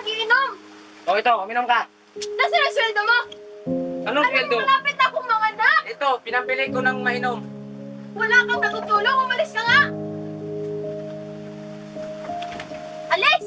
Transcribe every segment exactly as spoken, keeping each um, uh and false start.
nagiinom. O ito, uminom ka. Nasaan ang sweldo mo? Anong sweldo? Malapit na akong mga anak. Ito, pinapili ko ng mainom. Wala kang natutulong. Umalis ka nga. Alis!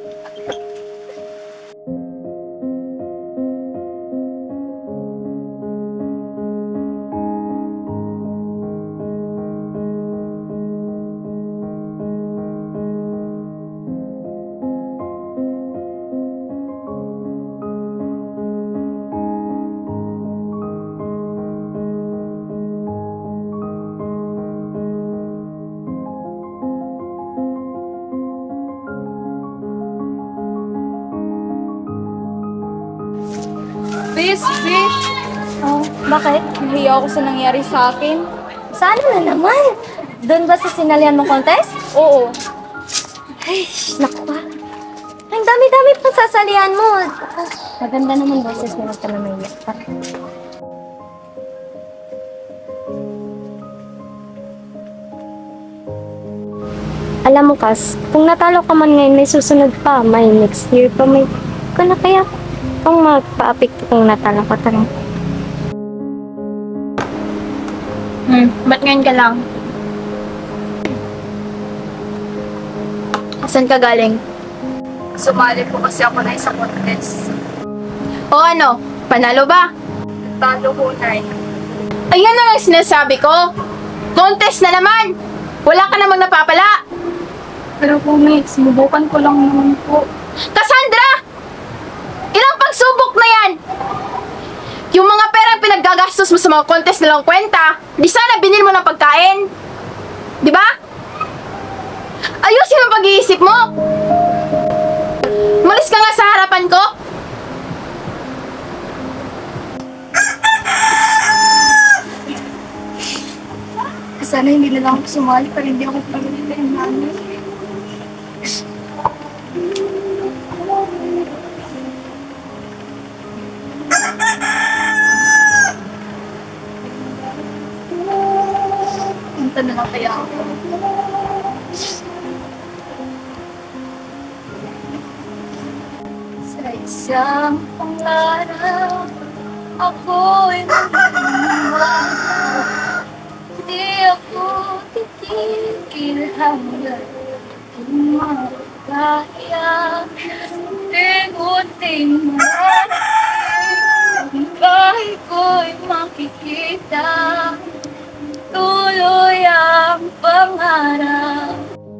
Fish, fish! Oh, bakit? Nahiya ako sa nangyari sa akin. Saan na naman? Doon ba sa sinalihan mo contest? Oo. Ay, naku pa. Ang dami-dami pang sasalihan mo. Maganda naman boses mo na pala may iyak. Alam mo, Kas, kung natalo ka man ngayon, may susunod pa. May next year pa, may... Kung na kaya kung magpa-apekto kung natalo ka talaga. Hmm, ba't ngayon ka lang? Saan ka galing? Sumali po kasi ako na isang contest. O ano? Panalo ba? Talo ko, Nay. Ayan na lang sinasabi ko! Contest na naman! Wala ka namang napapala! Pero po, May, sinubukan ko lang naman po. Cassandra! Ilang pagsubok na yan! Yung mga perang pinaggagastos mo sa mga contest na lang kwenta, di sana binil mo ng pagkain. Di ba? Ayusin ang pag-iisip mo! Malis ka nga sa harapan ko! Sana hindi na lang ako sumali para hindi ako pagalitan ng nanay. Punta na lang kaya ako. Sa isang pangarap, ako'y maniniwala. Di ako titigil hanggang kumakaya. Unti-unting marami, ang bahay ko'y makikita. Tuloy ang pangarap.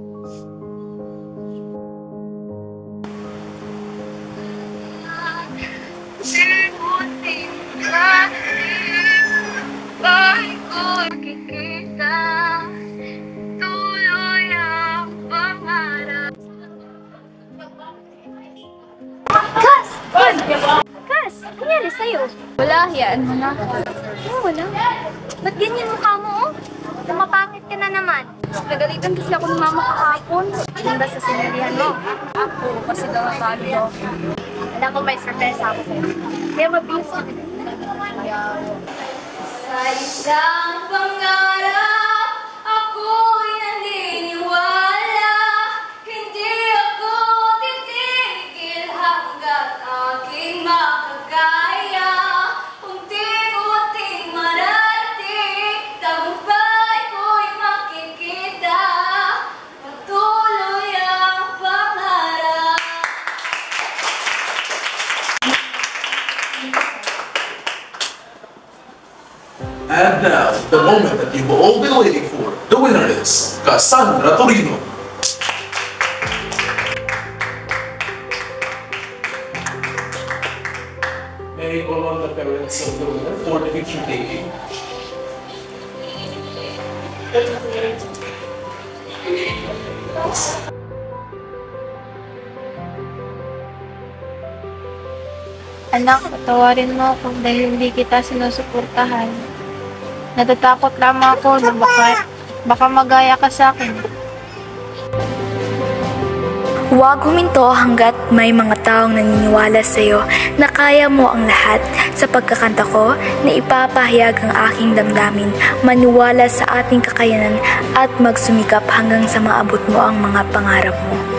Unti-unting marami, bahay ko'y makikita. Tuloy ang pangarap. Kas! Kas! Nangyari sa'yo? Wala, hiyaan mo na. Oh, wala. Ba't ganyan mukha mo, oh? Lumapangit ka na naman. Nagalitan kasi ako ng mama kahapon. Doon ba sa sinalihan mo? Ako, kasi daw natalo. Alam mo, may sorpresa ako sa'yo. Kaya mabilis ka. Sa isang pangarap, ako'y naniniwala. Hindi ako titigil hanggat aking makagaya. Unti-unting mararating, tagumpay ko'y makikita. Patuloy ang pangarap. And now, the moment that you've all been waiting for. The winner is Cassandra Torino. May I call on the parents of the winner for the picture taking? Anak, patawarin mo ako dahil hindi kita sinusuportahan. Natatakot lamang ako na baka, baka magaya ka sa akin. Huwag huminto hanggat may mga taong naniniwala sa iyo na kaya mo ang lahat. Sa pagkakanta ko na ipapahayag ang aking damdamin, maniwala sa ating kakayanan at magsumikap hanggang sa maabot mo ang mga pangarap mo.